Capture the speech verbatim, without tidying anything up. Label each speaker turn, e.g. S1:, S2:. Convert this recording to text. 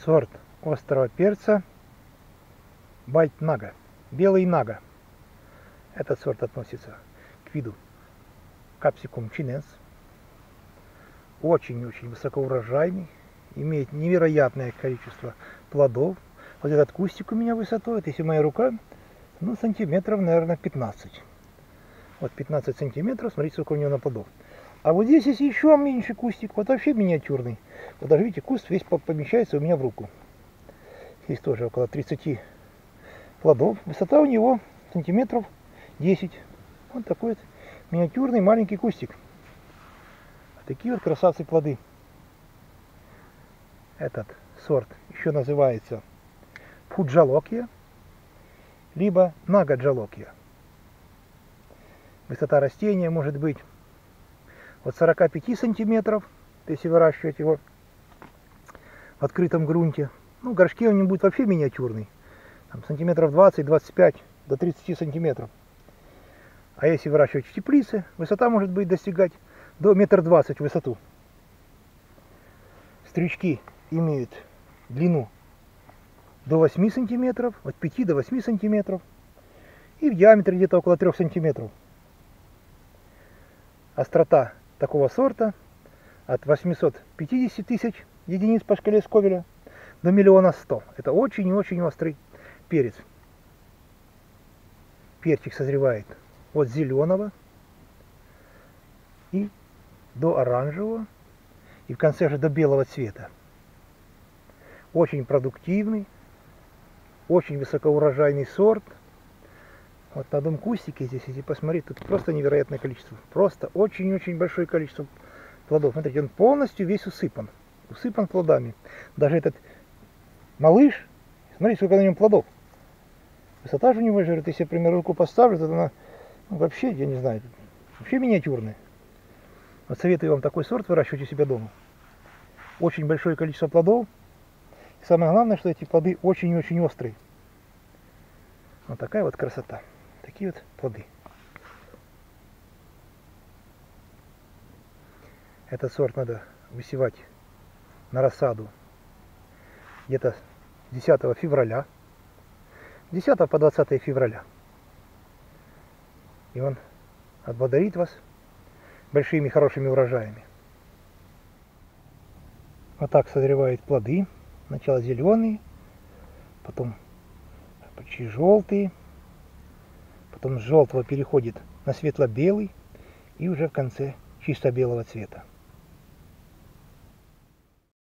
S1: Сорт острого перца White Naga, белый нага. Этот сорт относится к виду Capsicum chinense. Очень-очень высокоурожайный, имеет невероятное количество плодов. Вот этот кустик у меня высотой, вот если моя рука, ну сантиметров, наверное, пятнадцать. Вот пятнадцать сантиметров, смотрите, сколько у него на плодов. А вот здесь есть еще меньше кустик, вот вообще миниатюрный. Вот даже видите, куст весь помещается у меня в руку. Здесь тоже около тридцати плодов. Высота у него сантиметров десять. Вот такой вот миниатюрный маленький кустик. Такие вот красавцы плоды. Этот сорт еще называется Пуджалокия, либо Нагаджалокия. Высота растения может быть от сорока пяти сантиметров, если выращивать его в открытом грунте. Ну, в горшке он не будет вообще миниатюрный. Там, сантиметров двадцать-двадцать пять до тридцати сантиметров. А если выращивать в теплице, высота может быть достигать до метра двадцать в высоту. Стрючки имеют длину до восьми сантиметров, от пяти до восьми сантиметров. И в диаметре где-то около трёх сантиметров. Острота такого сорта от восьмисот пятидесяти тысяч единиц по шкале Сковеля до миллиона ста. Это очень и очень острый перец. Перчик созревает от зеленого и до оранжевого, и в конце же до белого цвета. Очень продуктивный, очень высокоурожайный сорт. Вот на одном кустике здесь, если посмотреть, тут просто невероятное количество. Просто очень-очень большое количество плодов. Смотрите, он полностью весь усыпан. Усыпан плодами. Даже этот малыш, смотрите, сколько на нем плодов. Высота же у него, если я, например, руку поставлю, то она ну, вообще, я не знаю, вообще миниатюрная. Вот советую вам такой сорт выращивать у себя дома. Очень большое количество плодов. И самое главное, что эти плоды очень и очень острые. Вот такая вот красота. Такие вот плоды. Этот сорт надо высевать на рассаду где-то с десятого февраля. с десятого по двадцатое февраля. И он отблагодарит вас большими хорошими урожаями. Вот так созревают плоды. Сначала зеленые, потом почти желтые, потом с желтого переходит на светло-белый и уже в конце чисто белого цвета.